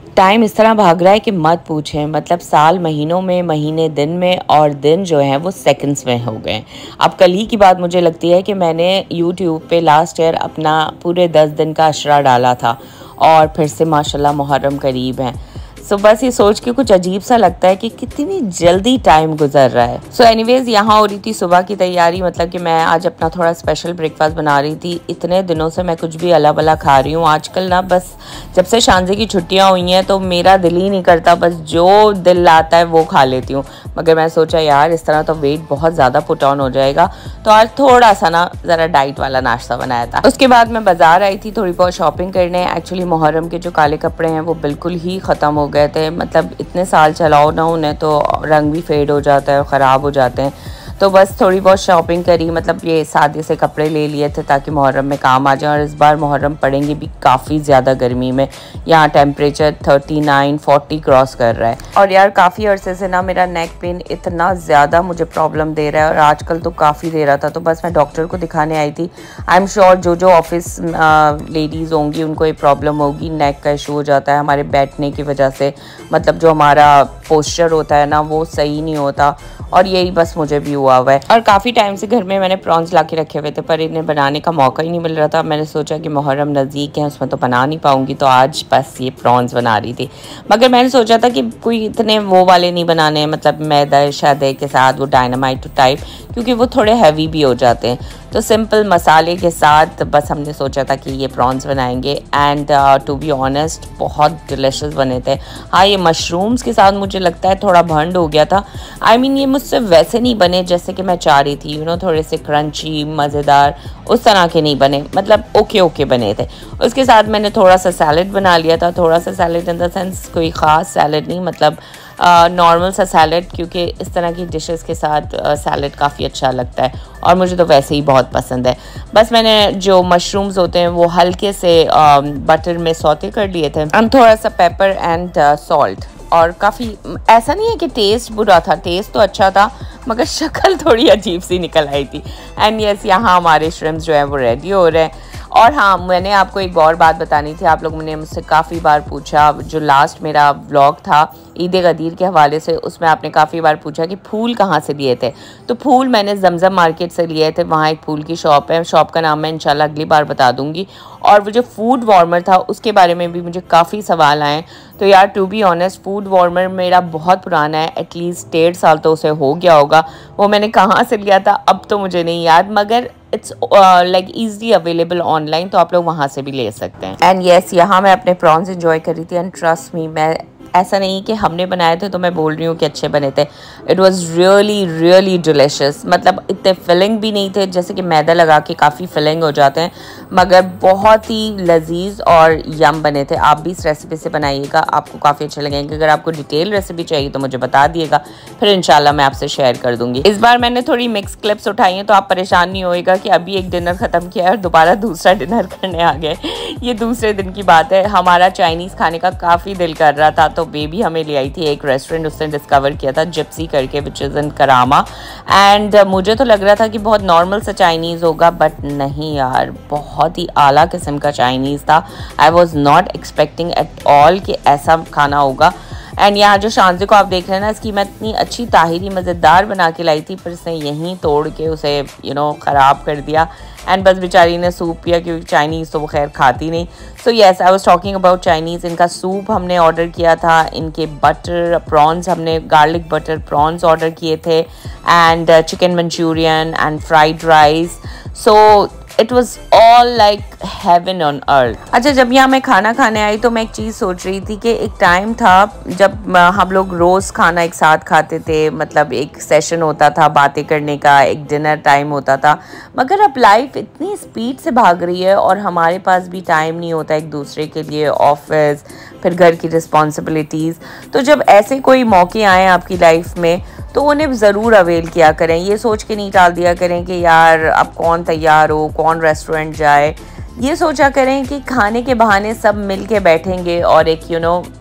Time इस तरह भाग रहा है कि मत पूछें। मतलब साल महीनों में, महीने दिन में, और दिन जो हैं वो सेकंड्स में हो गए। अब कल ही की बात मुझे लगती है कि मैंने यूट्यूब पे लास्ट ईयर अपना पूरे 10 दिन का अशरा डाला था, और फिर से माशाल्लाह मुहर्रम करीब है। सो बस ये सोच के कुछ अजीब सा लगता है कि कितनी जल्दी टाइम गुजर रहा है। सो एनीवेज यहाँ हो रही थी सुबह की तैयारी, मतलब कि मैं आज अपना थोड़ा स्पेशल ब्रेकफास्ट बना रही थी। इतने दिनों से मैं कुछ भी अला बला खा रही हूँ आजकल ना, बस जब से शानजे की छुट्टियाँ हुई हैं तो मेरा दिल ही नहीं करता, बस जो दिल आता है वो खा लेती हूँ। मगर मैं सोचा यार इस तरह तो वेट बहुत ज़्यादा पुट ऑन हो जाएगा, तो आज थोड़ा सा ना ज़रा डाइट वाला नाश्ता बनाया था। उसके बाद मैं बाज़ार आई थी थोड़ी बहुत शॉपिंग करने। एक्चुअली मुहर्रम के जो काले कपड़े हैं वो बिल्कुल ही ख़त्म हो गए थे। मतलब इतने साल चलाओ ना उन्हें तो रंग भी फेड हो जाता है और ख़राब हो जाते हैं। तो बस थोड़ी बहुत शॉपिंग करी, मतलब ये सादे से कपड़े ले लिए थे ताकि मुहर्रम में काम आ जाए। और इस बार मुहर्रम पड़ेंगे भी काफ़ी ज़्यादा गर्मी में। यहाँ टेम्परेचर 39-40 क्रॉस कर रहा है। और यार काफ़ी अरसे से ना मेरा नेक पेन इतना ज़्यादा मुझे प्रॉब्लम दे रहा है, और आजकल तो काफ़ी दे रहा था। तो बस मैं डॉक्टर को दिखाने आई थी। आई एम श्योर जो ऑफिस लेडीज़ होंगी उनको ये प्रॉब्लम होगी। नेक का इशू हो जाता है हमारे बैठने की वजह से, मतलब जो हमारा पोस्चर होता है ना वो सही नहीं होता, और यही बस मुझे भी हुआ है। और काफ़ी टाइम से घर में मैंने प्रॉन्स ला के रखे हुए थे, पर इन्हें बनाने का मौका ही नहीं मिल रहा था। मैंने सोचा कि मुहर्रम नज़दीक है, उसमें तो बना नहीं पाऊंगी, तो आज बस ये प्रॉन्स बना रही थी। मगर मैंने सोचा था कि कोई इतने वो वाले नहीं बनाने, मतलब मैदा शादे के साथ वो डायनामाइट टाइप, क्योंकि वो थोड़े हैवी भी हो जाते हैं। तो सिंपल मसाले के साथ बस हमने सोचा था कि ये प्रॉन्स बनाएंगे। एंड टू बी ऑनेस्ट बहुत डिलीशियस बने थे। हाँ, ये मशरूम्स के साथ मुझे लगता है थोड़ा भंड हो गया था। आई मीन ये मुझसे वैसे नहीं बने जैसे कि मैं चाह रही थी, थोड़े से क्रंची मज़ेदार उस तरह के नहीं बने, मतलब ओके बने थे। उसके साथ मैंने थोड़ा सा सैलड बना लिया था। थोड़ा सा सैलड इन द सेंस कोई ख़ास सैलड नहीं, मतलब नॉर्मल सा सैलड, क्योंकि इस तरह की डिशेस के साथ सैलड काफ़ी अच्छा लगता है, और मुझे तो वैसे ही बहुत पसंद है। बस मैंने जो मशरूम्स होते हैं वो हल्के से बटर में सौते कर लिए थे, और थोड़ा सा पेपर एंड सॉल्ट। और काफ़ी ऐसा नहीं है कि टेस्ट बुरा था, टेस्ट तो अच्छा था, मगर शक्ल थोड़ी अजीब सी निकल आई थी। एंड यस, यहाँ हमारे श्रिम्स जो है वो रेडी हो रहे हैं। और हाँ, मैंने आपको एक और बात बतानी थी। आप लोगों ने मुझसे काफ़ी बार पूछा, जो लास्ट मेरा व्लॉग था ईद गदीर के हवाले से, उसमें आपने काफ़ी बार पूछा कि फूल कहाँ से लिए थे। तो फूल मैंने जमजम मार्केट से लिए थे। वहाँ एक फूल की शॉप है, शॉप का नाम मैं इंशाल्लाह अगली बार बता दूँगी। और वो जो फूड वार्मर था उसके बारे में भी मुझे काफ़ी सवाल आए। तो यार to be honest, food warmer मेरा बहुत पुराना है, एटलीस्ट 1.5 साल तो उसे हो गया होगा। वो मैंने कहाँ से लिया था अब तो मुझे नहीं याद, मगर it's like easy available online, तो आप लोग वहाँ से भी ले सकते हैं। एंड येस, यहाँ मैं अपने प्रॉन्स एंजॉय कर रही थी। एंड ट्रस्ट मी, मैं ऐसा नहीं कि हमने बनाए थे तो मैं बोल रही हूँ कि अच्छे बने थे। It was really delicious. मतलब इतने फिलिंग भी नहीं थे, जैसे कि मैदा लगा के काफ़ी फिलिंग हो जाते हैं, मगर बहुत ही लजीज और यम बने थे। आप भी इस रेसिपी से बनाइएगा, आपको काफ़ी अच्छे लगेंगे। अगर आपको डिटेल रेसिपी चाहिए तो मुझे बता दिएगा, फिर इंशाल्लाह मैं आपसे शेयर कर दूँगी। इस बार मैंने थोड़ी मिक्स क्लिप्स उठाई हैं, तो आप परेशान नहीं होएगा कि अभी एक डिनर ख़त्म किया है और दोबारा दूसरा डिनर करने आ गए। ये दूसरे दिन की बात है। हमारा चाइनीज़ खाने का काफ़ी दिल कर रहा था, तो बेबी हमें ले आई थी एक रेस्टोरेंट, उसने डिस्कवर किया था जिप्सी करके, विच इज़ इन करामा। एंड मुझे तो लग रहा था कि बहुत नॉर्मल सा चाइनीज़ होगा, बट नहीं यार, बहुत ही आला किस्म का चाइनीज़ था। I was not expecting at all कि ऐसा खाना होगा। एंड यहाँ जो शानजे को आप देख रहे हैं ना, इसकी मैं इतनी अच्छी ताहिरी मज़ेदार बना के लाई थी, पर इसने यहीं तोड़ के उसे ख़राब कर दिया। एंड बस बेचारी ने सूप पिया, क्योंकि चाइनीज़ तो वो खैर खाती नहीं। So yes, I was talking about Chinese. इनका सूप हमने ऑर्डर किया था, इनके बटर प्रॉन्स, हमने गार्लिक बटर प्रॉन्स ऑर्डर किए थे, and chicken Manchurian and fried rice. So it was all like heaven on earth. अच्छा, जब यहाँ मैं खाना खाने आई तो मैं एक चीज़ सोच रही थी कि एक टाइम था जब हम लोग रोज़ खाना एक साथ खाते थे, मतलब एक सेशन होता था बातें करने का, एक डिनर टाइम होता था। मगर अब लाइफ इतनी स्पीड से भाग रही है और हमारे पास भी टाइम नहीं होता एक दूसरे के लिए, ऑफिस, फिर घर की रिस्पॉन्सिबिलिटीज़। तो जब ऐसे कोई मौके आए आपकी लाइफ में तो उन्हें ज़रूर अवेल किया करें। ये सोच के नहीं टाल दिया करें कि यार अब कौन तैयार हो, कौन रेस्टोरेंट जाए। ये सोचा करें कि खाने के बहाने सब मिल के बैठेंगे और एक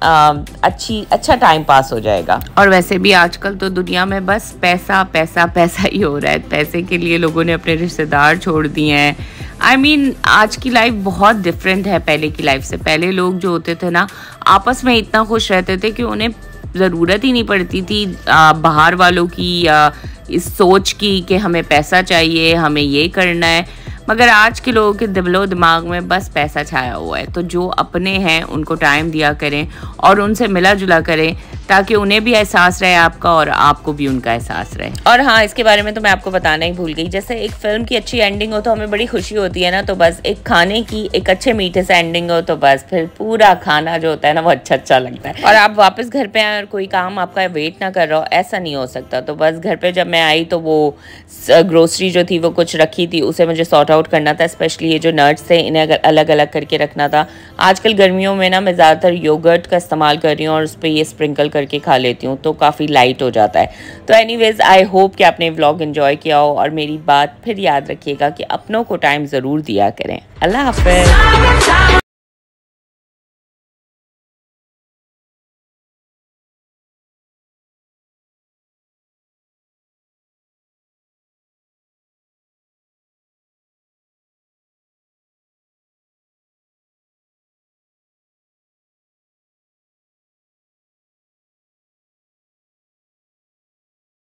अच्छा टाइम पास हो जाएगा। और वैसे भी आजकल तो दुनिया में बस पैसा पैसा पैसा ही हो रहा है। पैसे के लिए लोगों ने अपने रिश्तेदार छोड़ दिए हैं। I mean, आज की लाइफ बहुत डिफरेंट है पहले की लाइफ से। पहले लोग जो होते थे ना, आपस में इतना खुश रहते थे कि उन्हें ज़रूरत ही नहीं पड़ती थी बाहर वालों की या इस सोच की कि हमें पैसा चाहिए, हमें ये करना है। मगर आज के लोगों के दिलो दिमाग में बस पैसा छाया हुआ है। तो जो अपने हैं उनको टाइम दिया करें और उनसे मिला जुला करें, ताकि उन्हें भी एहसास रहे आपका और आपको भी उनका एहसास रहे। और हाँ, इसके बारे में तो मैं आपको बताना ही भूल गई, जैसे एक फिल्म की अच्छी एंडिंग हो तो हमें बड़ी खुशी होती है ना, तो बस एक खाने की एक अच्छे मीठे से एंडिंग हो तो बस फिर पूरा खाना जो होता है ना वो अच्छा लगता है। और आप वापस घर पे आए और कोई काम आपका वेट ना कर रहा हो, ऐसा नहीं हो सकता। तो बस घर पे जब मैं आई तो वो ग्रोसरी जो थी वो कुछ रखी थी, उसे मुझे सॉर्ट आउट करना था। स्पेशली ये जो नट्स थे इन्हें अलग अलग करके रखना था। आजकल गर्मियों में ना मैं ज़्यादातर योगर्ट का इस्तेमाल कर रही हूँ और उस पर ये स्प्रिंकल करके खा लेती हूँ, तो काफ़ी लाइट हो जाता है। तो एनीवेज, आई होप कि आपने व्लॉग एंजॉय किया हो और मेरी बात फिर याद रखिएगा कि अपनों को टाइम ज़रूर दिया करें। अल्लाह हाफ़िज़।